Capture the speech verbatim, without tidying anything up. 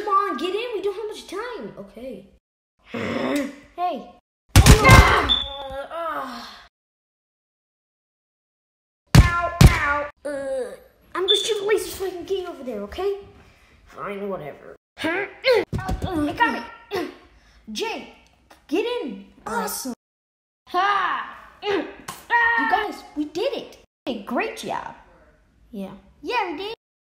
on, get in. We don't have much time. Okay. Hey. Uh, uh. Ow, ow. Uh, I'm gonna shoot a laser so I can get over there, okay? Fine, whatever. I got it. Jay, get in. Awesome. Ha! You guys, we did it. Hey, great job. Yeah. Yeah, we did.